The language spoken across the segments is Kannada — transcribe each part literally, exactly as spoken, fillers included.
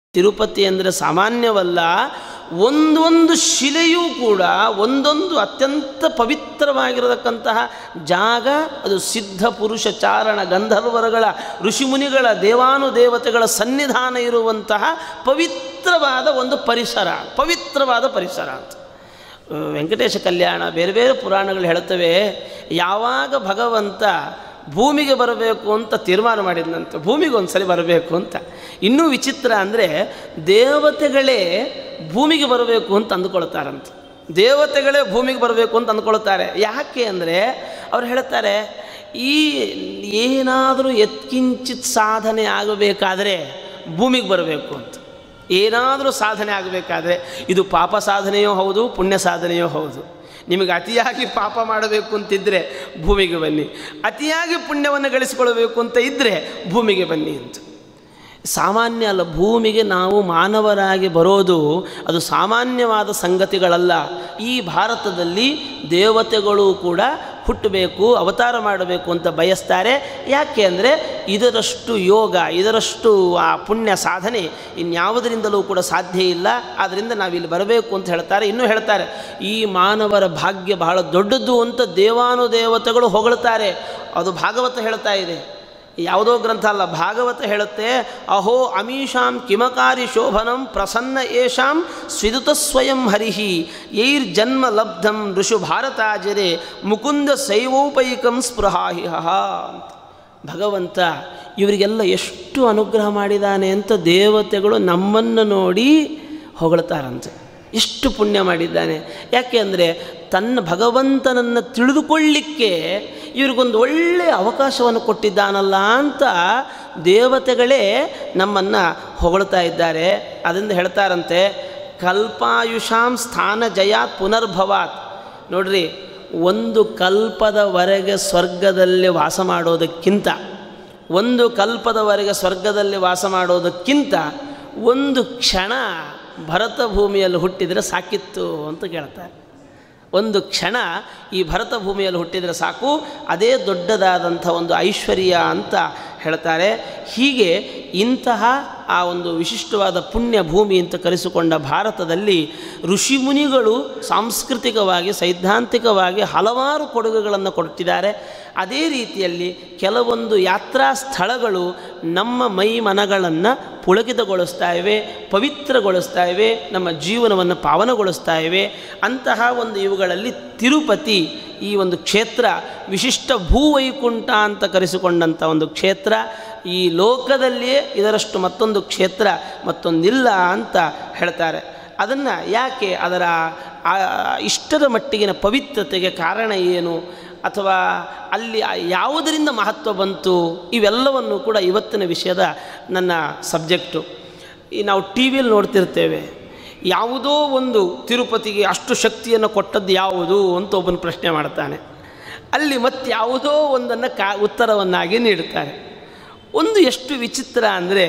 ತಿರುಪತಿ ಅಂದರೆ ಸಾಮಾನ್ಯವಲ್ಲ. ಒಂದೊಂದು ಶಿಲೆಯೂ ಕೂಡ ಒಂದೊಂದು ಅತ್ಯಂತ ಪವಿತ್ರವಾಗಿರತಕ್ಕಂತಹ ಜಾಗ. ಅದು ಸಿದ್ಧ ಪುರುಷ ಚಾರಣ ಗಂಧರ್ವರುಗಳ ಋಷಿಮುನಿಗಳ ದೇವಾನುದೇವತೆಗಳ ಸನ್ನಿಧಾನ ಇರುವಂತಹ ಪವಿತ್ರವಾದ ಒಂದು ಪರಿಸರ, ಪವಿತ್ರವಾದ ಪರಿಸರ ಅಂತ. ವೆಂಕಟೇಶ ಕಲ್ಯಾಣ ಬೇರೆ ಬೇರೆ ಪುರಾಣಗಳು ಹೇಳುತ್ತವೆ, ಯಾವಾಗ ಭಗವಂತ ಭೂಮಿಗೆ ಬರಬೇಕು ಅಂತ ತೀರ್ಮಾನ ಮಾಡಿದ್ನಂತೆ, ಭೂಮಿಗೆ ಒಂದು ಸರಿ ಬರಬೇಕು ಅಂತ. ಇನ್ನೂ ವಿಚಿತ್ರ ಅಂದರೆ ದೇವತೆಗಳೇ ಭೂಮಿಗೆ ಬರಬೇಕು ಅಂತ ಅಂದುಕೊಳ್ತಾರಂತೆ. ದೇವತೆಗಳೇ ಭೂಮಿಗೆ ಬರಬೇಕು ಅಂತ ಅಂದ್ಕೊಳ್ತಾರೆ. ಯಾಕೆ ಅಂದರೆ ಅವ್ರು ಹೇಳ್ತಾರೆ, ಈ ಏನಾದರೂ ಯತ್ಕಿಂಚಿತ್ ಸಾಧನೆ ಆಗಬೇಕಾದ್ರೆ ಭೂಮಿಗೆ ಬರಬೇಕು ಅಂತ. ಏನಾದರೂ ಸಾಧನೆ ಆಗಬೇಕಾದ್ರೆ ಇದು ಪಾಪ ಸಾಧನೆಯೋ ಹೌದು, ಪುಣ್ಯ ಸಾಧನೆಯೋ ಹೌದು. ನಿಮಗೆ ಅತಿಯಾಗಿ ಪಾಪ ಮಾಡಬೇಕು ಅಂತಿದ್ದರೆ ಭೂಮಿಗೆ ಬನ್ನಿ, ಅತಿಯಾಗಿ ಪುಣ್ಯವನ್ನು ಗಳಿಸಿಕೊಳ್ಳಬೇಕು ಅಂತ ಇದ್ದರೆ ಭೂಮಿಗೆ ಬನ್ನಿ ಅಂತ. ಸಾಮಾನ್ಯ ಅಲ್ಲ, ಭೂಮಿಗೆ ನಾವು ಮಾನವರಾಗಿ ಬರೋದು ಅದು ಸಾಮಾನ್ಯವಾದ ಸಂಗತಿಗಳಲ್ಲ. ಈ ಭಾರತದಲ್ಲಿ ದೇವತೆಗಳು ಕೂಡ ಹುಟ್ಟಬೇಕು, ಅವತಾರ ಮಾಡಬೇಕು ಅಂತ ಬಯಸ್ತಾರೆ. ಯಾಕೆ ಅಂದರೆ ಇದರಷ್ಟು ಯೋಗ, ಇದರಷ್ಟು ಆ ಪುಣ್ಯ ಸಾಧನೆ ಇನ್ಯಾವುದರಿಂದಲೂ ಕೂಡ ಸಾಧ್ಯ ಇಲ್ಲ. ಆದ್ದರಿಂದ ನಾವಿಲ್ಲಿ ಬರಬೇಕು ಅಂತ ಹೇಳ್ತಾರೆ. ಇನ್ನೂ ಹೇಳ್ತಾರೆ, ಈ ಮಾನವರ ಭಾಗ್ಯ ಬಹಳ ದೊಡ್ಡದು ಅಂತ ದೇವಾನುದೇವತೆಗಳು ಹೊಗಳ್ತಾರೆ. ಅದು ಭಾಗವತ ಹೇಳ್ತಾ ಇದೆ, ಯಾವುದೋ ಗ್ರಂಥ ಅಲ್ಲ, ಭಾಗವತ ಹೇಳುತ್ತೆ. ಅಹೋ ಅಮೀಷಾಂ ಕಿಮಕಾರಿ ಶೋಭನಂ ಪ್ರಸನ್ನ ಏಷಾಂ ಸ್ವಿದುತ ಸ್ವಯಂ ಹರಿಹಿ ಯೈರ್ ಜನ್ಮ ಲಬ್ಧಂ ಋಷು ಭಾರತಾಜರೆ ಮುಕುಂದ ಶೈವೋಪೈಕಂ ಸ್ಪೃಹಾಹಿಹ. ಭಗವಂತ ಇವರಿಗೆಲ್ಲ ಎಷ್ಟು ಅನುಗ್ರಹ ಮಾಡಿದ್ದಾನೆ ಅಂತ ದೇವತೆಗಳು ನಮ್ಮನ್ನು ನೋಡಿ ಹೊಗಳ್ತಾರಂತೆ. ಎಷ್ಟು ಪುಣ್ಯ ಮಾಡಿದ್ದಾನೆ. ಯಾಕೆ ಅಂದರೆ ತನ್ನ ಭಗವಂತನನ್ನು ತಿಳಿದುಕೊಳ್ಳಿಕ್ಕೆ ಇವ್ರಿಗೊಂದು ಒಳ್ಳೆಯ ಅವಕಾಶವನ್ನು ಕೊಟ್ಟಿದ್ದಾನಲ್ಲ ಅಂತ ದೇವತೆಗಳೇ ನಮ್ಮನ್ನು ಹೊಗಳ್ತಾ ಇದ್ದಾರೆ. ಅದರಿಂದ ಹೇಳ್ತಾರಂತೆ, ಕಲ್ಪಾಯುಷಾಂ ಸ್ಥಾನ ಜಯಾತ್ ಪುನರ್ಭವಾತ್. ನೋಡ್ರಿ, ಒಂದು ಕಲ್ಪದವರೆಗೆ ಸ್ವರ್ಗದಲ್ಲಿ ವಾಸ ಮಾಡೋದಕ್ಕಿಂತ ಒಂದು ಕಲ್ಪದವರೆಗೆ ಸ್ವರ್ಗದಲ್ಲಿ ವಾಸ ಮಾಡೋದಕ್ಕಿಂತ ಒಂದು ಕ್ಷಣ ಭರತ ಭೂಮಿಯಲ್ಲಿ ಹುಟ್ಟಿದರೆ ಸಾಕಿತ್ತು ಅಂತ ಕೇಳ್ತಾರೆ. ಒಂದು ಕ್ಷಣ ಈ ಭರತ ಭೂಮಿಯಲ್ಲಿ ಹುಟ್ಟಿದರೆ ಸಾಕು, ಅದೇ ದೊಡ್ಡದಾದಂಥ ಒಂದು ಐಶ್ವರ್ಯ ಅಂತ ಹೇಳ್ತಾರೆ. ಹೀಗೆ ಇಂತಹ ಆ ಒಂದು ವಿಶಿಷ್ಟವಾದ ಪುಣ್ಯ ಭೂಮಿ ಅಂತ ಕರೆಸಿಕೊಂಡ ಭಾರತದಲ್ಲಿ ಋಷಿಮುನಿಗಳು ಸಾಂಸ್ಕೃತಿಕವಾಗಿ ಸೈದ್ಧಾಂತಿಕವಾಗಿ ಹಲವಾರು ಕೊಡುಗೆಗಳನ್ನು ಕೊಟ್ಟಿದ್ದಾರೆ. ಅದೇ ರೀತಿಯಲ್ಲಿ ಕೆಲವೊಂದು ಯಾತ್ರಾ ಸ್ಥಳಗಳು ನಮ್ಮ ಮೈ ಮನಗಳನ್ನು ಪುಳಕಿತಗೊಳಿಸ್ತಾ ಇವೆ, ಪವಿತ್ರಗೊಳಿಸ್ತಾ ಇವೆ, ನಮ್ಮ ಜೀವನವನ್ನು ಪಾವನಗೊಳಿಸ್ತಾ ಇವೆ. ಅಂತಹ ಒಂದು ಇವುಗಳಲ್ಲಿ ತಿರುಪತಿ ಈ ಒಂದು ಕ್ಷೇತ್ರ ವಿಶಿಷ್ಟ ಭೂವೈಕುಂಠ ಅಂತ ಕರೆಸಿಕೊಂಡಂಥ ಒಂದು ಕ್ಷೇತ್ರ. ಈ ಲೋಕದಲ್ಲಿಯೇ ಇದರಷ್ಟು ಮತ್ತೊಂದು ಕ್ಷೇತ್ರ ಮತ್ತೊಂದಿಲ್ಲ ಅಂತ ಹೇಳ್ತಾರೆ. ಅದನ್ನು ಯಾಕೆ, ಅದರ ಇಷ್ಟರ ಮಟ್ಟಿಗಿನ ಪವಿತ್ರತೆಗೆ ಕಾರಣ ಏನು, ಅಥವಾ ಅಲ್ಲಿ ಯಾವುದರಿಂದ ಮಹತ್ವ ಬಂತು, ಇವೆಲ್ಲವನ್ನು ಕೂಡ ಇವತ್ತಿನ ವಿಷಯದ ನನ್ನ ಸಬ್ಜೆಕ್ಟು. ಈ ನಾವು ಟಿ ವಿಯಲ್ಲಿ ನೋಡ್ತಿರ್ತೇವೆ, ಯಾವುದೋ ಒಂದು ತಿರುಪತಿಗೆ ಅಷ್ಟು ಶಕ್ತಿಯನ್ನು ಕೊಟ್ಟದ್ದು ಯಾವುದು ಅಂತ ಒಬ್ಬನ ಪ್ರಶ್ನೆ ಮಾಡ್ತಾನೆ. ಅಲ್ಲಿ ಮತ್ತೆ ಯಾವುದೋ ಒಂದನ್ನು ಕಾ ಉತ್ತರವನ್ನಾಗಿ ನೀಡುತ್ತಾರೆ. ಒಂದು ಎಷ್ಟು ವಿಚಿತ್ರ ಅಂದರೆ,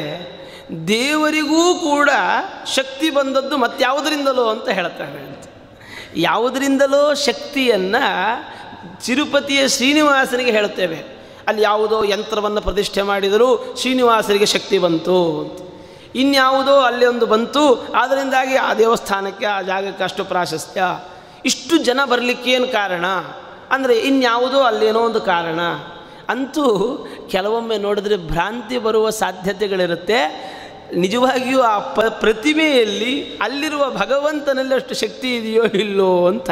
ದೇವರಿಗೂ ಕೂಡ ಶಕ್ತಿ ಬಂದದ್ದು ಮತ್ತಾವುದರಿಂದಲೋ ಅಂತ ಹೇಳ್ತಾರೆ ಅಂತ. ಯಾವುದರಿಂದಲೋ ಶಕ್ತಿಯನ್ನು ತಿರುಪತಿಯ ಶ್ರೀನಿವಾಸನಿಗೆ ಹೇಳುತ್ತೇವೆ. ಅಲ್ಲಿ ಯಾವುದೋ ಯಂತ್ರವನ್ನು ಪ್ರತಿಷ್ಠೆ ಮಾಡಿದರೂ ಶ್ರೀನಿವಾಸನಿಗೆ ಶಕ್ತಿ ಬಂತು ಅಂತ. ಇನ್ಯಾವುದೋ ಅಲ್ಲಿ ಒಂದು ಬಂತು, ಅದರಿಂದಾಗಿ ಆ ದೇವಸ್ಥಾನಕ್ಕೆ ಆ ಜಾಗಕ್ಕೆ ಅಷ್ಟು ಪ್ರಾಶಸ್ತ್ಯ. ಇಷ್ಟು ಜನ ಬರಲಿಕ್ಕೇನು ಕಾರಣ ಅಂದರೆ ಇನ್ಯಾವುದೋ ಅಲ್ಲೇನೋ ಒಂದು ಕಾರಣ. ಅಂತೂ ಕೆಲವೊಮ್ಮೆ ನೋಡಿದ್ರೆ ಭ್ರಾಂತಿ ಬರುವ ಸಾಧ್ಯತೆಗಳಿರುತ್ತೆ. ನಿಜವಾಗಿಯೂ ಆ ಪ ಪ್ರತಿಮೆಯಲ್ಲಿ ಅಲ್ಲಿರುವ ಭಗವಂತನಲ್ಲಿ ಅಷ್ಟು ಶಕ್ತಿ ಇದೆಯೋ ಇಲ್ಲೋ ಅಂತ.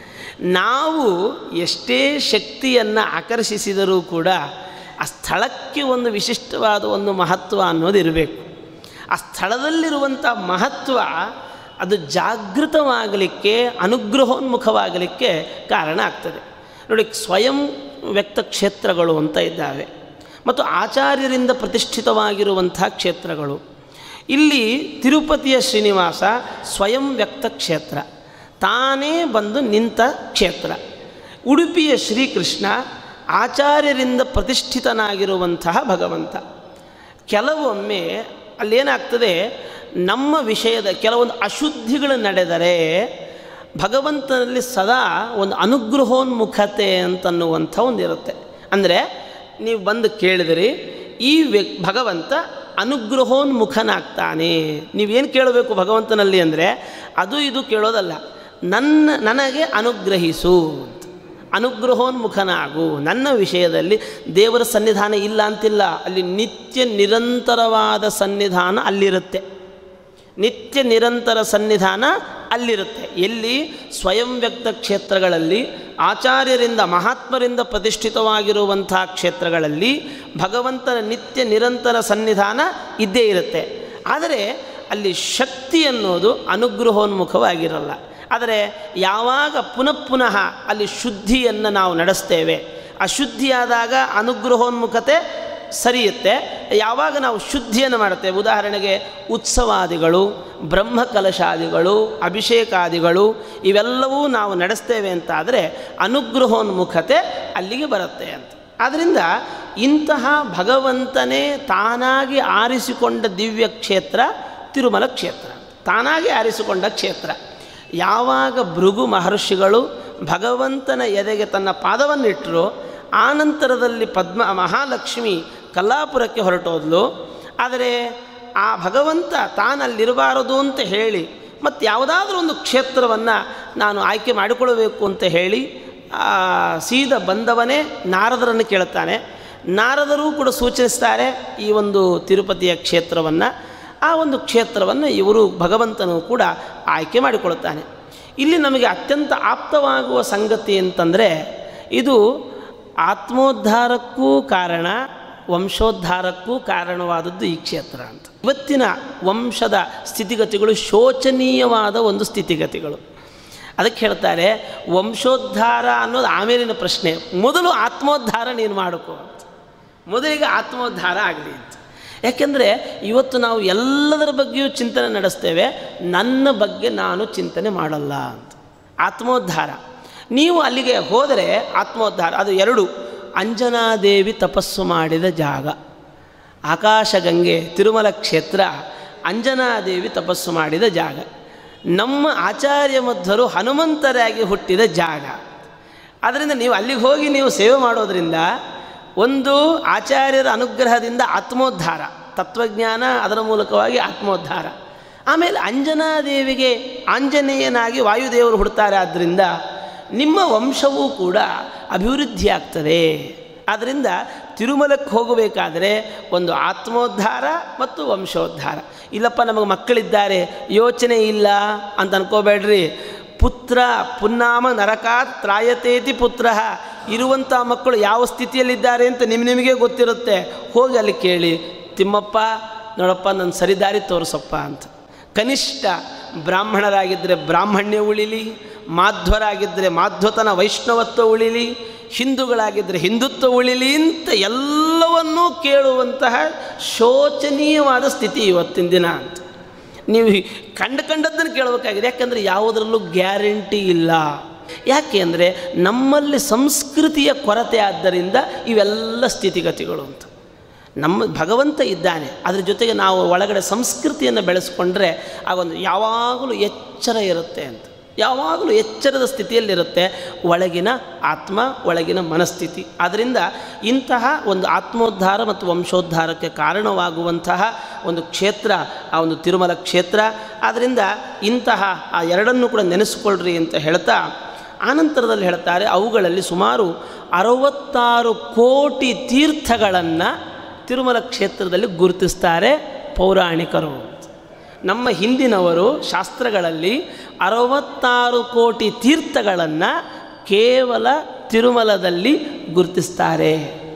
ನಾವು ಎಷ್ಟೇ ಶಕ್ತಿಯನ್ನು ಆಕರ್ಷಿಸಿದರೂ ಕೂಡ ಆ ಸ್ಥಳಕ್ಕೆ ಒಂದು ವಿಶಿಷ್ಟವಾದ ಒಂದು ಮಹತ್ವ ಅನ್ನೋದು ಇರಬೇಕು. ಆ ಸ್ಥಳದಲ್ಲಿರುವಂಥ ಮಹತ್ವ ಅದು ಜಾಗೃತವಾಗಲಿಕ್ಕೆ, ಅನುಗ್ರಹೋನ್ಮುಖವಾಗಲಿಕ್ಕೆ ಕಾರಣ ಆಗ್ತದೆ. ನೋಡಿ, ಸ್ವಯಂ ವ್ಯಕ್ತ ಕ್ಷೇತ್ರಗಳು ಅಂತ ಇದ್ದಾವೆ ಮತ್ತು ಆಚಾರ್ಯರಿಂದ ಪ್ರತಿಷ್ಠಿತವಾಗಿರುವಂಥ ಕ್ಷೇತ್ರಗಳು. ಇಲ್ಲಿ ತಿರುಪತಿಯ ಶ್ರೀನಿವಾಸ ಸ್ವಯಂ ವ್ಯಕ್ತ ಕ್ಷೇತ್ರ, ತಾನೇ ಬಂದು ನಿಂತ ಕ್ಷೇತ್ರ. ಉಡುಪಿಯ ಶ್ರೀಕೃಷ್ಣ ಆಚಾರ್ಯರಿಂದ ಪ್ರತಿಷ್ಠಿತನಾಗಿರುವಂತಹ ಭಗವಂತ. ಕೆಲವೊಮ್ಮೆ ಅಲ್ಲೇನಾಗ್ತದೆ, ನಮ್ಮ ವಿಷಯದ ಕೆಲವೊಂದು ಅಶುದ್ಧಿಗಳು ನಡೆದರೆ ಭಗವಂತನಲ್ಲಿ ಸದಾ ಒಂದು ಅನುಗ್ರಹೋನ್ಮುಖತೆ ಅಂತನ್ನುವಂಥ ಒಂದು ಇರುತ್ತೆ. ಅಂದರೆ ನೀವು ಬಂದು ಕೇಳಿದಿರಿ, ಈ ವ್ಯ ಭಗವಂತ ಅನುಗ್ರಹೋನ್ಮುಖನಾಗ್ತಾನೆ. ನೀವೇನು ಕೇಳಬೇಕು ಭಗವಂತನಲ್ಲಿ ಅಂದರೆ ಅದು ಇದು ಕೇಳೋದಲ್ಲ, ನನ್ನ ನನಗೆ ಅನುಗ್ರಹಿಸು, ಅನುಗ್ರಹೋನ್ಮುಖನಾಗು. ನನ್ನ ವಿಷಯದಲ್ಲಿ ದೇವರ ಸನ್ನಿಧಾನ ಇಲ್ಲ ಅಂತಿಲ್ಲ, ಅಲ್ಲಿ ನಿತ್ಯ ನಿರಂತರವಾದ ಸನ್ನಿಧಾನ ಅಲ್ಲಿರುತ್ತೆ. ನಿತ್ಯ ನಿರಂತರ ಸನ್ನಿಧಾನ ಅಲ್ಲಿರುತ್ತೆ. ಎಲ್ಲಿ? ಸ್ವಯಂ ವ್ಯಕ್ತ ಕ್ಷೇತ್ರಗಳಲ್ಲಿ, ಆಚಾರ್ಯರಿಂದ ಮಹಾತ್ಮರಿಂದ ಪ್ರತಿಷ್ಠಿತವಾಗಿರುವಂಥ ಕ್ಷೇತ್ರಗಳಲ್ಲಿ ಭಗವಂತನ ನಿತ್ಯ ನಿರಂತರ ಸನ್ನಿಧಾನ ಇದ್ದೇ ಇರುತ್ತೆ. ಆದರೆ ಅಲ್ಲಿ ಶಕ್ತಿ ಅನ್ನೋದು ಅನುಗ್ರಹೋನ್ಮುಖವಾಗಿರಲ್ಲ. ಆದರೆ ಯಾವಾಗ ಪುನಃ ಪುನಃ ಅಲ್ಲಿ ಶುದ್ಧಿಯನ್ನು ನಾವು ನಡೆಸ್ತೇವೆ, ಅಶುದ್ಧಿಯಾದಾಗ ಅನುಗ್ರಹೋನ್ಮುಖತೆ ಸರಿಯುತ್ತೆ. ಯಾವಾಗ ನಾವು ಶುದ್ಧಿಯನ್ನು ಮಾಡುತ್ತೇವೆ, ಉದಾಹರಣೆಗೆ ಉತ್ಸವಾದಿಗಳು, ಬ್ರಹ್ಮಕಲಶಾದಿಗಳು, ಅಭಿಷೇಕಾದಿಗಳು ಇವೆಲ್ಲವೂ ನಾವು ನಡೆಸ್ತೇವೆ ಅಂತಾದರೆ ಅನುಗ್ರಹೋನ್ಮುಖತೆ ಅಲ್ಲಿಗೆ ಬರುತ್ತೆ ಅಂತ. ಆದ್ದರಿಂದ ಇಂತಹ ಭಗವಂತನೇ ತಾನಾಗಿ ಆರಿಸಿಕೊಂಡ ದಿವ್ಯ ಕ್ಷೇತ್ರ ತಿರುಮಲ ಕ್ಷೇತ್ರ, ತಾನಾಗಿ ಆರಿಸಿಕೊಂಡ ಕ್ಷೇತ್ರ. ಯಾವಾಗ ಭೃಗು ಮಹರ್ಷಿಗಳು ಭಗವಂತನ ಎದೆಗೆ ತನ್ನ ಪಾದವನ್ನಿಟ್ಟರು, ಆನಂತರದಲ್ಲಿ ಪದ್ಮ ಮಹಾಲಕ್ಷ್ಮಿ ಕಲ್ಲಾಪುರಕ್ಕೆ ಹೊರಟೋದ್ಲು. ಆದರೆ ಆ ಭಗವಂತ ತಾನಲ್ಲಿರಬಾರದು ಅಂತ ಹೇಳಿ ಮತ್ತು ಯಾವುದಾದ್ರೂ ಒಂದು ಕ್ಷೇತ್ರವನ್ನು ನಾನು ಆಯ್ಕೆ ಮಾಡಿಕೊಳ್ಳಬೇಕು ಅಂತ ಹೇಳಿ ಸೀದಾ ಬಂದವನೇ ನಾರದರನ್ನು ಕೇಳುತ್ತಾನೆ. ನಾರದರು ಕೂಡ ಸೂಚಿಸ್ತಾರೆ ಈ ಒಂದು ತಿರುಪತಿಯ ಕ್ಷೇತ್ರವನ್ನು. ಆ ಒಂದು ಕ್ಷೇತ್ರವನ್ನು ಇವರು ಭಗವಂತನು ಕೂಡ ಆಯ್ಕೆ ಮಾಡಿಕೊಳ್ಳುತ್ತಾನೆ. ಇಲ್ಲಿ ನಮಗೆ ಅತ್ಯಂತ ಆಪ್ತವಾಗುವ ಸಂಗತಿ ಅಂತಂದರೆ ಇದು ಆತ್ಮೋದ್ಧಾರಕ್ಕೂ ಕಾರಣ, ವಂಶೋದ್ಧಾರಕ್ಕೂ ಕಾರಣವಾದದ್ದು ಈ ಕ್ಷೇತ್ರ ಅಂತ. ಇವತ್ತಿನ ವಂಶದ ಸ್ಥಿತಿಗತಿಗಳು ಶೋಚನೀಯವಾದ ಒಂದು ಸ್ಥಿತಿಗತಿಗಳು. ಅದಕ್ಕೆ ಹೇಳ್ತಾರೆ ವಂಶೋದ್ಧಾರ ಅನ್ನೋದು ಆಮೇಲಿನ ಪ್ರಶ್ನೆ, ಮೊದಲು ಆತ್ಮೋದ್ಧಾರ ನೀನು ಮಾಡಿಕೋ ಅಂತ. ಮೊದಲಿಗೆ ಆತ್ಮೋದ್ಧಾರ ಆಗಲಿ ಅಂತ. ಯಾಕೆಂದರೆ ಇವತ್ತು ನಾವು ಎಲ್ಲದರ ಬಗ್ಗೆಯೂ ಚಿಂತನೆ ನಡೆಸ್ತೇವೆ, ನನ್ನ ಬಗ್ಗೆ ನಾನು ಚಿಂತನೆ ಮಾಡಲ್ಲ ಅಂತ. ಆತ್ಮೋದ್ಧಾರ ನೀವು ಅಲ್ಲಿಗೆ ಹೋದರೆ ಆತ್ಮೋದ್ಧಾರ ಅದು ಎರಡು. ಅಂಜನಾದೇವಿ ತಪಸ್ಸು ಮಾಡಿದ ಜಾಗ ಆಕಾಶಗಂಗೆ ತಿರುಮಲ ಕ್ಷೇತ್ರ, ಅಂಜನಾದೇವಿ ತಪಸ್ಸು ಮಾಡಿದ ಜಾಗ, ನಮ್ಮ ಆಚಾರ್ಯ ಮಧ್ವರು ಹನುಮಂತರಾಗಿ ಹುಟ್ಟಿದ ಜಾಗ. ಆದ್ದರಿಂದ ನೀವು ಅಲ್ಲಿಗೆ ಹೋಗಿ ನೀವು ಸೇವೆ ಮಾಡೋದರಿಂದ ಒಂದು ಆಚಾರ್ಯರ ಅನುಗ್ರಹದಿಂದ ಆತ್ಮೋದ್ಧಾರ, ತತ್ವಜ್ಞಾನ, ಅದರ ಮೂಲಕವಾಗಿ ಆತ್ಮೋದ್ಧಾರ. ಆಮೇಲೆ ಅಂಜನಾದೇವಿಗೆ ಆಂಜನೇಯನಾಗಿ ವಾಯುದೇವರು ಹುಡ್ತಾರೆ, ಆದ್ದರಿಂದ ನಿಮ್ಮ ವಂಶವೂ ಕೂಡ ಅಭಿವೃದ್ಧಿ ಆಗ್ತದೆ. ಆದ್ದರಿಂದ ತಿರುಮಲಕ್ಕೆ ಹೋಗಬೇಕಾದರೆ ಒಂದು ಆತ್ಮೋದ್ಧಾರ ಮತ್ತು ವಂಶೋದ್ಧಾರ. ಇಲ್ಲಪ್ಪ ನಮಗೆ ಮಕ್ಕಳಿದ್ದಾರೆ ಯೋಚನೆ ಇಲ್ಲ ಅಂತ ಅನ್ಕೋಬೇಡ್ರಿ. ಪುತ್ರ ಪುನ್ನಾಮ ನರಕಾತ್ ತ್ರಾಯತೇತಿ ಪುತ್ರ, ಇರುವಂಥ ಮಕ್ಕಳು ಯಾವ ಸ್ಥಿತಿಯಲ್ಲಿದ್ದಾರೆ ಅಂತ ನಿಮ್ಮ ನಿಮಗೆ ಗೊತ್ತಿರುತ್ತೆ. ಹೋಗಿ ಅಲ್ಲಿ ಕೇಳಿ, ತಿಮ್ಮಪ್ಪ ನೋಡಪ್ಪ ನನ್ನ ಸರಿದಾರಿ ತೋರಿಸಪ್ಪ ಅಂತ. ಕನಿಷ್ಠ ಬ್ರಾಹ್ಮಣರಾಗಿದ್ದರೆ ಬ್ರಾಹ್ಮಣ್ಯ ಉಳಿಲಿ, ಮಾಧ್ವರಾಗಿದ್ದರೆ ಮಾಧ್ವತನ ವೈಷ್ಣವತ್ವ ಉಳಿಲಿ, ಹಿಂದೂಗಳಾಗಿದ್ದರೆ ಹಿಂದುತ್ವ ಉಳಿಲಿ ಅಂತ ಎಲ್ಲವನ್ನೂ ಕೇಳುವಂತಹ ಶೋಚನೀಯವಾದ ಸ್ಥಿತಿ ಇವತ್ತಿನ ದಿನ ಅಂತ. ನೀವು ಕಂಡು ಕಂಡದ್ದನ್ನು ಕೇಳಬೇಕಾಗಿದೆ. ಯಾಕೆಂದರೆ ಯಾವುದರಲ್ಲೂ ಗ್ಯಾರಂಟಿ ಇಲ್ಲ. ಯಾಕೆ ಅಂದರೆ ನಮ್ಮಲ್ಲಿ ಸಂಸ್ಕೃತಿಯ ಕೊರತೆ ಆದ್ದರಿಂದ ಇವೆಲ್ಲ ಸ್ಥಿತಿಗತಿಗಳು ಅಂತ. ನಮ್ಮ ಭಗವಂತ ಇದ್ದಾನೆ, ಅದ್ರ ಜೊತೆಗೆ ನಾವು ಒಳಗಡೆ ಸಂಸ್ಕೃತಿಯನ್ನು ಬೆಳೆಸ್ಕೊಂಡ್ರೆ ಆಗೊಂದು ಯಾವಾಗಲೂ ಎಚ್ಚರ ಇರುತ್ತೆ ಅಂತ. ಯಾವಾಗಲೂ ಎಚ್ಚರದ ಸ್ಥಿತಿಯಲ್ಲಿರುತ್ತೆ ಒಳಗಿನ ಆತ್ಮ, ಒಳಗಿನ ಮನಸ್ಥಿತಿ. ಆದ್ದರಿಂದ ಇಂತಹ ಒಂದು ಆತ್ಮೋದ್ಧಾರ ಮತ್ತು ವಂಶೋದ್ಧಾರಕ್ಕೆ ಕಾರಣವಾಗುವಂತಹ ಒಂದು ಕ್ಷೇತ್ರ ಆ ಒಂದು ತಿರುಮಲ ಕ್ಷೇತ್ರ. ಆದ್ದರಿಂದ ಇಂತಹ ಆ ಎರಡನ್ನೂ ಕೂಡ ನೆನೆಸ್ಕೊಳ್ರಿ ಅಂತ ಹೇಳ್ತಾ ಆನಂತರದಲ್ಲಿ ಹೇಳ್ತಾರೆ, ಅವುಗಳಲ್ಲಿ ಸುಮಾರು ಅರವತ್ತಾರು ಕೋಟಿ ತೀರ್ಥಗಳನ್ನು ತಿರುಮಲ ಕ್ಷೇತ್ರದಲ್ಲಿ ಗುರುತಿಸ್ತಾರೆ ಪೌರಾಣಿಕರು. ನಮ್ಮ ಹಿಂದಿನವರು ಶಾಸ್ತ್ರಗಳಲ್ಲಿ ಅರವತ್ತಾರು ಕೋಟಿ ತೀರ್ಥಗಳನ್ನು ಕೇವಲ ತಿರುಮಲದಲ್ಲಿ ಗುರುತಿಸ್ತಾರೆ.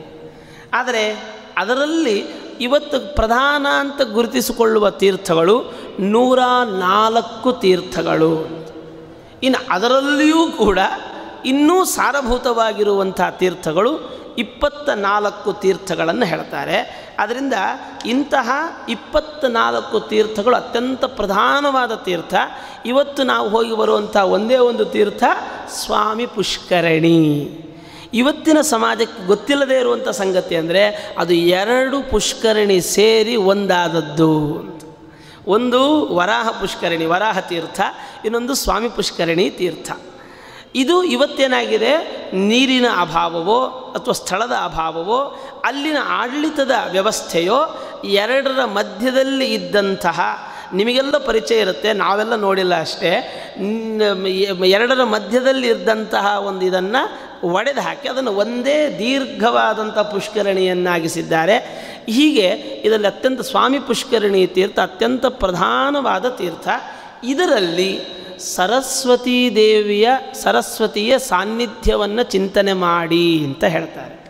ಆದರೆ ಅದರಲ್ಲಿ ಇವತ್ತು ಪ್ರಧಾನ ಅಂತ ಗುರುತಿಸಿಕೊಳ್ಳುವ ತೀರ್ಥಗಳು ನೂರ ನಾಲ್ಕು ತೀರ್ಥಗಳು. ಇನ್ನು ಅದರಲ್ಲಿಯೂ ಕೂಡ ಇನ್ನೂ ಸಾರಭೂತವಾಗಿರುವಂಥ ತೀರ್ಥಗಳು ಇಪ್ಪತ್ತ ನಾಲ್ಕು ತೀರ್ಥಗಳನ್ನು ಹೇಳ್ತಾರೆ. ಅದರಿಂದ ಇಂತಹ ಇಪ್ಪತ್ತ ನಾಲ್ಕು ತೀರ್ಥಗಳು ಅತ್ಯಂತ ಪ್ರಧಾನವಾದ ತೀರ್ಥ. ಇವತ್ತು ನಾವು ಹೋಗಿ ಬರುವಂಥ ಒಂದೇ ಒಂದು ತೀರ್ಥ ಸ್ವಾಮಿ ಪುಷ್ಕರಣಿ. ಇವತ್ತಿನ ಸಮಾಜಕ್ಕೆ ಗೊತ್ತಿಲ್ಲದೇ ಇರುವಂಥ ಸಂಗತಿ ಅಂದರೆ ಅದು ಎರಡು ಪುಷ್ಕರಣಿ ಸೇರಿ ಒಂದಾದದ್ದು. ಒಂದು ವರಾಹ ಪುಷ್ಕರಣಿ, ವರಾಹ ತೀರ್ಥ, ಇನ್ನೊಂದು ಸ್ವಾಮಿ ಪುಷ್ಕರಣಿ ತೀರ್ಥ. ಇದು ಇವತ್ತೇನಾಗಿದೆ, ನೀರಿನ ಅಭಾವವೋ ಅಥವಾ ಸ್ಥಳದ ಅಭಾವವೋ ಅಲ್ಲಿನ ಆಡಳಿತದ ವ್ಯವಸ್ಥೆಯೋ ಎರಡರ ಮಧ್ಯದಲ್ಲಿ ಇದ್ದಂತಹ, ನಿಮಗೆಲ್ಲ ಪರಿಚಯ ಇರುತ್ತೆ, ನಾವೆಲ್ಲ ನೋಡಿಲ್ಲ ಅಷ್ಟೇ, ಎರಡರ ಮಧ್ಯದಲ್ಲಿ ಇದ್ದಂತಹ ಒಂದು ಇದನ್ನು ಒಡೆದು ಹಾಕಿ ಅದನ್ನು ಒಂದೇ ದೀರ್ಘವಾದಂಥ ಪುಷ್ಕರಣಿಯನ್ನಾಗಿಸಿದ್ದಾರೆ. ಹೀಗೆ ಇದರಲ್ಲಿ ಅತ್ಯಂತ ಸ್ವಾಮಿ ಪುಷ್ಕರಣಿ ತೀರ್ಥ ಅತ್ಯಂತ ಪ್ರಧಾನವಾದ ತೀರ್ಥ. ಇದರಲ್ಲಿ ಸರಸ್ವತೀ ದೇವಿಯ ಸರಸ್ವತಿಯ ಸಾನ್ನಿಧ್ಯವನ್ನು ಚಿಂತನೆ ಮಾಡಿ ಅಂತ ಹೇಳ್ತಾರೆ.